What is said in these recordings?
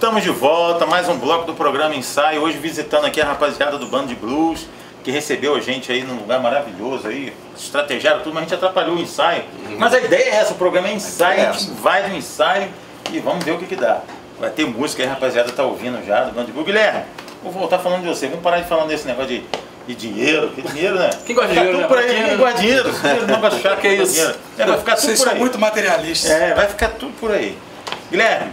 Estamos de volta, mais um bloco do programa Ensaio. Hoje visitando aqui a rapaziada do Bando de Blues, que recebeu a gente aí num lugar maravilhoso aí, estrategiaram tudo, mas a gente atrapalhou o ensaio. Mas a ideia é essa, o programa é ensaio, a gente vai no ensaio e vamos ver o que dá. Vai ter música aí, a rapaziada tá ouvindo já do Bando de Blues. Guilherme, vou voltar falando de você, vamos parar de falar desse negócio de dinheiro, que dinheiro, né? Quem gosta de dinheiro, né? Por aí, quem gosta de dinheiro? Não gosta de chato, que é isso? Dinheiro. Vai ficar tudo Vocês por aí. são muito materialistas. Vai ficar tudo por aí. Guilherme,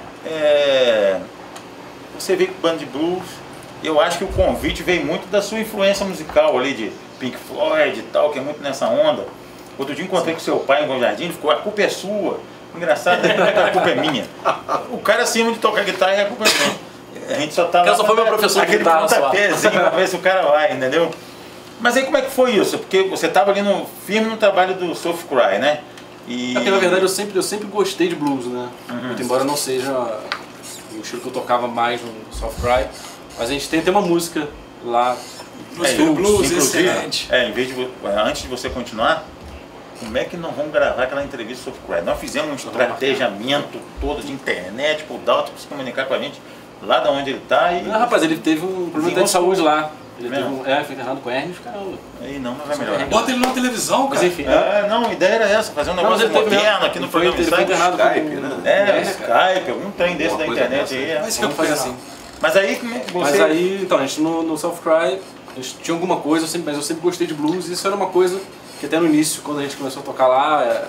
você veio com o Bando de Blues, eu acho que o convite veio muito da sua influência musical ali de Pink Floyd e tal, que é muito nessa onda. Outro dia encontrei com seu pai em Bom Jardim, ele ficou, a culpa é sua. Engraçado, a culpa é minha. O cara acima de tocar guitarra, a culpa é minha. A gente só tá lá, só foi meu professor de guitarra, aquele pontapézinho pra ver se o cara vai, entendeu? Mas aí como é que foi isso? Porque você tava ali firme no trabalho do Soft Cry, né? É porque na verdade eu sempre gostei de blues, né? Muito embora não seja o estilo que eu tocava mais no Soft Cry, mas a gente tem uma música lá. Blues excelente. Antes de você continuar, como é que nós vamos gravar aquela entrevista Soft Cry? Nós fizemos um estrategiamento todo de internet pro Dalton se comunicar com a gente lá de onde ele tá e... Não, rapaz, ele teve um problema de saúde lá. Ele foi internado com hernia, caramba. Aí não, mas vai melhorar. Bota ele numa televisão, cara. Mas enfim. Não, a ideia era essa, fazer um negócio moderno aqui no programa Ele foi internado com Skype, né? Skype, algum trem desse da internet aí. Mas vamos fazer assim. Mas aí você... Mas aí, então, a gente no Soft Cry, a gente tinha alguma coisa, mas eu sempre gostei de blues, e isso era uma coisa que até no início, quando a gente começou a tocar lá,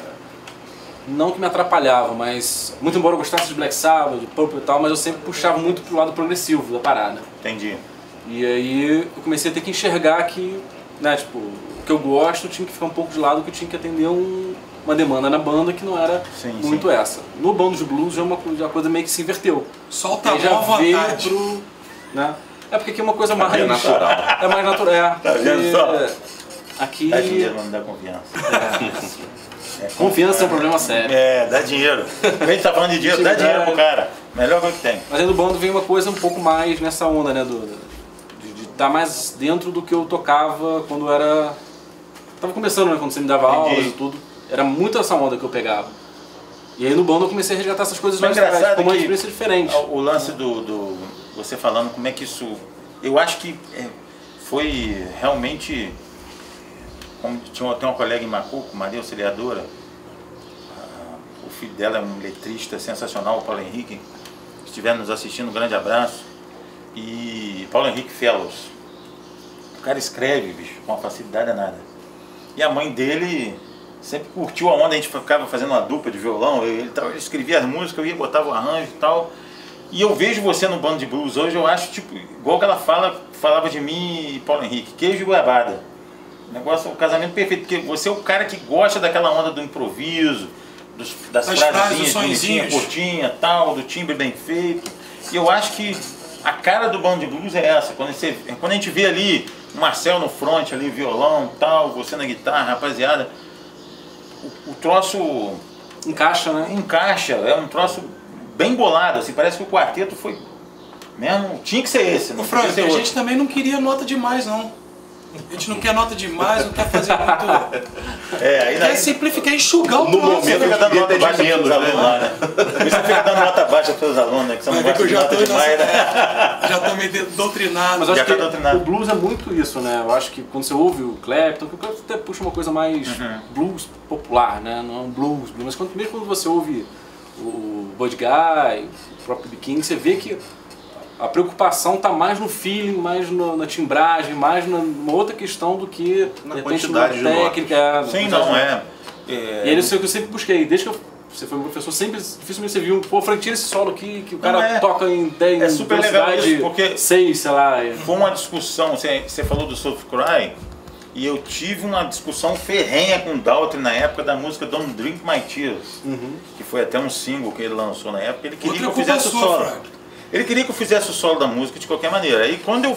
não que me atrapalhava, mas muito embora eu gostasse de Black Sabbath, de Purple e tal, mas eu sempre puxava muito pro lado progressivo da parada. Entendi. E aí eu comecei a ter que enxergar que, né, tipo, o que eu gosto tinha que ficar um pouco de lado, que eu tinha que atender uma demanda na banda que não era muito essa. No Bando de Blues já a coisa meio que se inverteu. Solta a mão à vontade. Né? É porque aqui é uma coisa mais... É natural. É mais natural. Tá vendo só? Aqui... Dá dinheiro, mas não dá confiança. Confiança é um problema sério. Dá dinheiro. A gente tá falando de dinheiro, dá dinheiro pro cara. Melhor coisa que tem. Mas aí do bando vem uma coisa um pouco mais nessa onda, né? De estar mais dentro do que eu tocava quando era... Tava começando, né? Quando você me dava aulas e tudo. Era muito essa onda que eu pegava. E aí no bando eu comecei a resgatar essas coisas mais atrás, com uma experiência diferente. O lance do você falando como é que isso... Eu acho que foi realmente... Como tem uma colega em Macuco, Maria Auxiliadora, o filho dela é um letrista sensacional, o Paulo Henrique, que estiver nos assistindo, um grande abraço. E Paulo Henrique Fellows. O cara escreve, bicho, com uma facilidade danada. E a mãe dele sempre curtiu a onda, a gente ficava fazendo uma dupla de violão, ele escrevia as músicas, eu ia, botava o arranjo e tal. E eu vejo você no Bando de Blues hoje, eu acho, tipo, igual que ela falava de mim e Paulo Henrique, queijo e goiabada. O negócio, o casamento perfeito, porque você é o cara que gosta daquela onda do improviso, das frasezinhas bonitinhas, curtinhas, tal, do timbre bem feito. E eu acho que a cara do Bando de Blues é essa, quando a gente vê ali o Marcel no front, ali, violão, tal, você na guitarra, rapaziada, o troço... Encaixa, né? Encaixa, é um troço bem bolado, assim, parece que o quarteto foi mesmo, tinha que ser esse. Não, Frank, a gente também não queria nota demais, não. A gente não quer nota demais, não quer fazer muito... quer simplificar, enxugar o troço. Você fica dando nota baixa para os alunos lá, né? Você fica dando nota baixa para os alunos, né? Que você não gosta de nota demais, né? Já tô meio doutrinado. Mas eu acho que o blues é muito isso, né? Eu acho que quando você ouve o Clapton, o Clapton até puxa uma coisa mais blues popular, né? Não é um blues, mas mesmo quando você ouve o Buddy Guy, o próprio B. King, você vê que a preocupação está mais no feeling, mais na timbragem, mais numa outra questão do que na de repente quantidade numa de técnica. Sim, não é. E é isso que eu sempre busquei. Desde que você foi um professor, sempre dificilmente você viu, pô, Frank, tira esse solo aqui que o cara toca em 10 É super legal isso, porque 6, sei lá. Foi uma discussão, você falou do Soft Cry, e eu tive uma discussão ferrenha com o Dalton na época da música Don't Drink My Tears, que foi até um single que ele lançou na época. Ele queria que eu fizesse o solo. Ele queria que eu fizesse o solo da música de qualquer maneira. Aí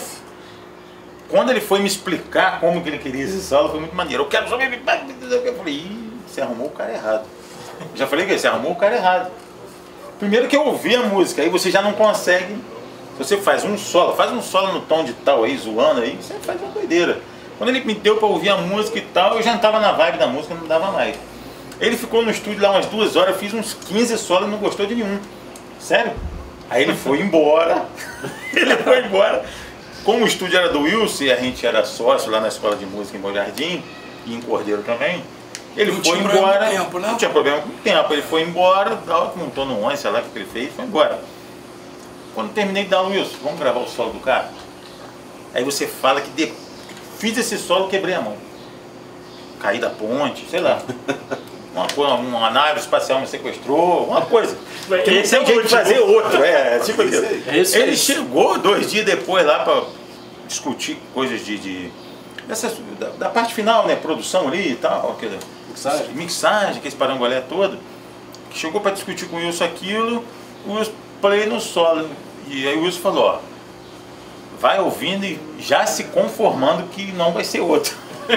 quando ele foi me explicar como que ele queria esse solo, foi muito maneiro. Eu quero só... Eu falei, ih, você arrumou o cara errado. Eu já falei que você arrumou o cara errado. Primeiro que eu ouvi a música, aí você já não consegue... Se você faz um solo no tom de tal aí, zoando aí, você faz uma doideira. Quando ele me deu pra ouvir a música e tal, eu já não tava na vibe da música, não dava mais. Ele ficou no estúdio lá umas 2 horas, eu fiz uns 15 solos e não gostou de nenhum. Sério? Aí ele foi embora. Ele foi embora. Como o estúdio era do Wilson e a gente era sócio lá na Escola de Música em Bom Jardim, e em Cordeiro também, ele foi embora. Tempo, né? Não tinha problema com o tempo. Ele foi embora, montou no 11, sei lá o que ele fez, foi embora. Quando terminei de dar o Wilson, vamos gravar o solo do cara? Aí você fala que fiz esse solo, quebrei a mão. Caí da ponte, sei lá. Uma nave espacial me sequestrou, uma coisa. Tem jeito de fazer outro. Tipo ele chegou 2 dias depois lá para discutir coisas da parte final, né? Produção ali e tal, mixagem, que esse parangolé todo. Chegou para discutir com o Wilson aquilo, o Wilson play no solo. E aí o Wilson falou, ó, vai ouvindo e já se conformando que não vai ser outro.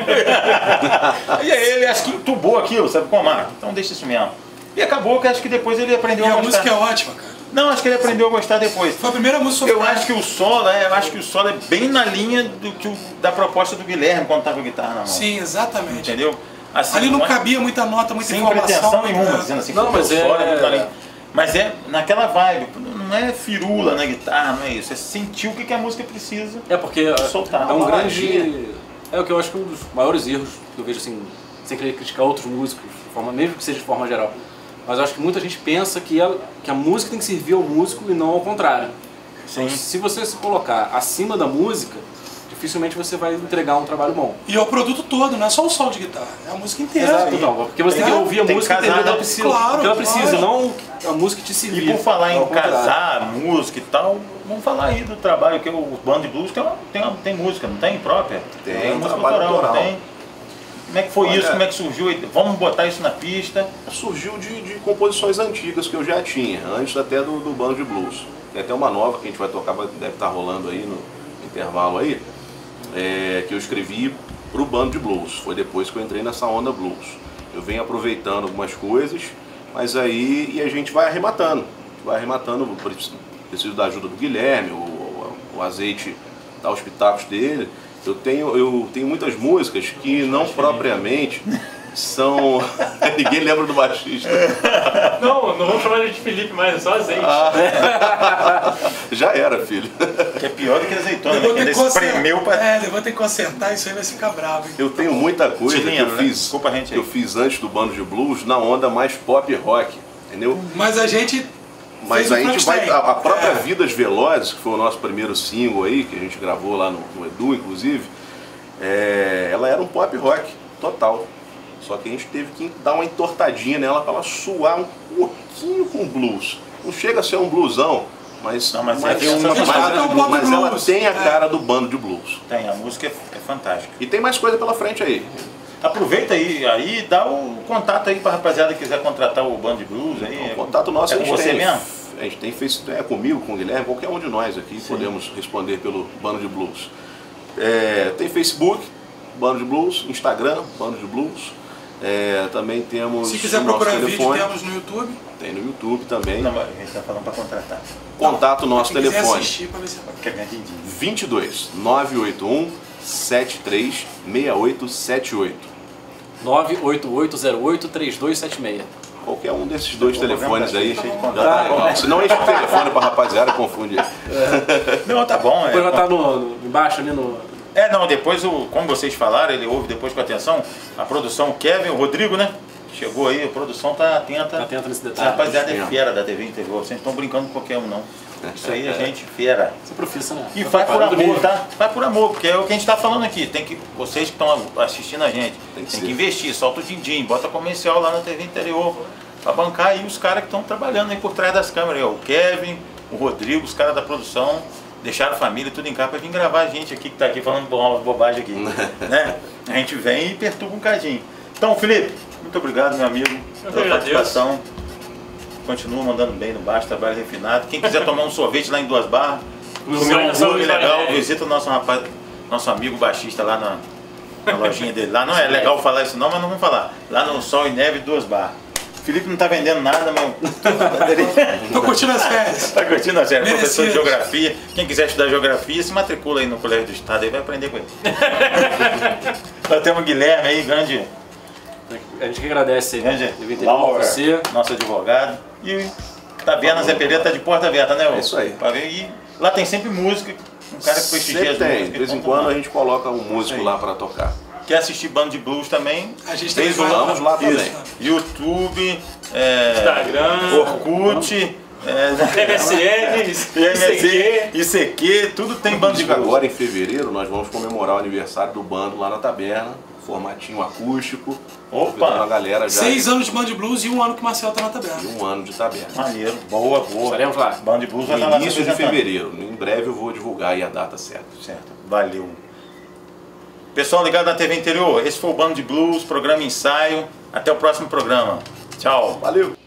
E aí ele acho que entubou aquilo, sabe como? Então deixa isso mesmo. E acabou que acho que depois ele aprendeu a gostar. E a música é ótima, cara. Não, acho que ele aprendeu a gostar depois. Foi a primeira música. Eu acho que o solo é bem na linha da proposta do Guilherme quando tava com a guitarra na mão. Sim, exatamente. Entendeu? Assim, ali não cabia muita nota, muita informação. Sem pretensão nenhuma, dizendo assim, não, mas mas é naquela vibe, não é firula na guitarra, não é isso. É sentir o que a música precisa. É porque soltar. É um grande... É o que eu acho que é um dos maiores erros que eu vejo, assim, sem querer criticar outros músicos, mesmo que seja de forma geral. Mas eu acho que muita gente pensa que a música tem que servir ao músico e não ao contrário. Sim. Então, se você se colocar acima da música, dificilmente você vai entregar um trabalho bom. E é o produto todo, não é só o solo de guitarra, é a música inteira. Exato, não, porque você tem que ouvir a música e entender o que ela precisa, claro, o que ela precisa, não a música te servir. E por falar em casar, música e tal, vamos falar aí do trabalho, que o Band de Blues tem música, não tem própria? Tem música autoral, não tem? Como é que foi isso? Como é que surgiu? Vamos botar isso na pista? Surgiu de composições antigas que eu já tinha, antes até do Band de Blues. Tem até uma nova que a gente vai tocar, deve estar rolando aí no intervalo aí, que eu escrevi pro Band de Blues. Foi depois que eu entrei nessa onda blues. Eu venho aproveitando algumas coisas, mas aí a gente vai arrematando. Preciso da ajuda do Guilherme, o Azeite dá os pitacos dele. Eu tenho muitas músicas que não propriamente são... Ninguém lembra do baixista. Não vamos chamar ele de Felipe mais, é só Azeite. Já era, filho. Que é pior do que azeitona, né? Que ele espremeu pra... eu vou ter que consertar, isso aí vai ficar bravo, hein? Eu tenho muita coisa que eu fiz antes do Band de Blues na onda mais pop rock, entendeu? Mas a gente vai... A própria Vidas Velozes, que foi o nosso primeiro single aí, que a gente gravou lá no Edu, inclusive, ela era um pop rock total. Só que a gente teve que dar uma entortadinha nela para ela suar um pouquinho com blues. Não chega a ser um blusão, mas ela tem a cara do Band de Blues. Tem, a música é fantástica. E tem mais coisa pela frente aí. Aproveita aí dá o contato aí para a rapaziada que quiser contratar o Band de Blues. Aí, o contato nosso com você mesmo? A gente tem Facebook, comigo, com o Guilherme, qualquer um de nós aqui. Sim. Podemos responder pelo Band de Blues. Tem Facebook, Band de Blues, Instagram, Band de Blues. Também temos. Se quiser procurar vídeo, temos no YouTube. Tem no YouTube também. Não, a gente está falando para contratar. Contato nosso telefone. Assistir para ver se quer ganhar 22 981 73 6878. 988083276. Qualquer um desses dois telefones aí. Senão enche o telefone para a rapaziada confunde. Não, tá bom. Depois vai estar embaixo ali no. Não, depois, como vocês falaram, ele ouve depois com atenção, a produção, o Kevin, o Rodrigo, né? Chegou aí, a produção tá atenta. Tá atenta nesse detalhe. A rapaziada é fera da TV Interior, vocês não estão brincando com qualquer um, não. Isso aí é gente fera. Isso é profissional. E vai por amor, tá? Vai por amor, porque é o que a gente tá falando aqui. Vocês que estão assistindo a gente, tem que investir, solta o din-din, bota comercial lá na TV Interior, pra bancar aí os caras que estão trabalhando aí por trás das câmeras. Aí, o Kevin, o Rodrigo, os caras da produção. Deixaram a família tudo em casa para vir gravar a gente aqui que está aqui falando bobagem aqui, né? A gente vem e perturba um cadinho. Então, Felipe, muito obrigado, meu amigo, pela participação. Continua mandando bem no baixo, trabalho refinado. Quem quiser tomar um sorvete lá em Duas Barras, comer um hambúrguer legal, visita o nosso amigo baixista lá na lojinha dele. Lá não é legal falar isso não, mas não vamos falar. Lá no Sol e Neve, Duas Barras. Felipe não tá vendendo nada, meu. Tô curtindo as férias. Tá curtindo as férias, professor de geografia. Quem quiser estudar geografia, se matricula aí no Colégio do Estado, aí vai aprender com ele. Nós temos o Guilherme aí, grande. A gente que agradece aí, grande Laura, você, nosso advogado. E Taberna Zé Pereira tá de porta aberta, né? É isso aí. Pra ver. E lá tem sempre música, um cara que prestigia as músicas. De vez em quando a gente coloca um músico lá para tocar. Quer assistir banda de blues também? A gente também vamos lá também. Isso. YouTube, Instagram, Orkut, MSN, ICQ, tudo tem banda de blues. Agora em fevereiro nós vamos comemorar o aniversário do bando lá na Taberna, formatinho acústico. Opa! A galera já 6 anos de banda de blues e 1 ano que o Marcel tá na Taberna. E 1 ano de Taberna. Maneiro, boa. Estaremos lá. Banda de blues vai estar lá No início de apresentando. fevereiro. Em breve eu vou divulgar aí a data certa. Certo, valeu. Pessoal ligado na TV Interior, esse foi o Bando de Blues, programa Ensaio. Até o próximo programa. Tchau. Valeu!